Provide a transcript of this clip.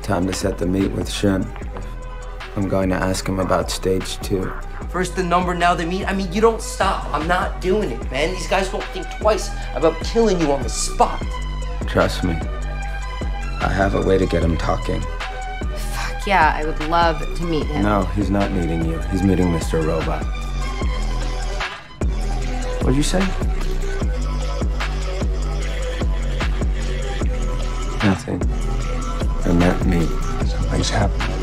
Time to set the meet with Shim. I'm going to ask him about stage 2. First the number, now the meet. I mean, you don't stop. I'm not doing it, man. These guys won't think twice about killing you on the spot. Trust me. I have a way to get him talking. Fuck yeah, I would love to meet him. No, he's not meeting you. He's meeting Mr. Robot. What'd you say? Nothing. I meant me. Something's happening.